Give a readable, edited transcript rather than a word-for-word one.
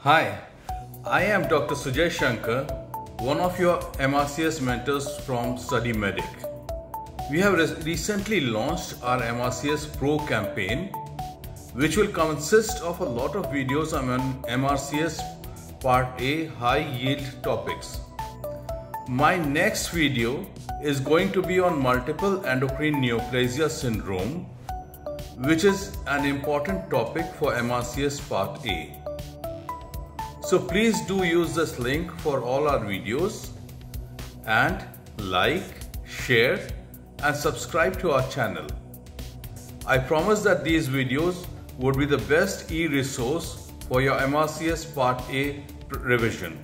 Hi, I am Dr. Sujay Shanker, one of your MRCS mentors from StudyMEDIC. We have recently launched our MRCS PRO campaign, which will consist of a lot of videos on MRCS Part A high yield topics. My next video is going to be on multiple endocrine neoplasia syndrome, which is an important topic for MRCS Part A. So please do use this link for all our videos and like, share and subscribe to our channel. I promise that these videos would be the best e-resource for your MRCS Part A revision.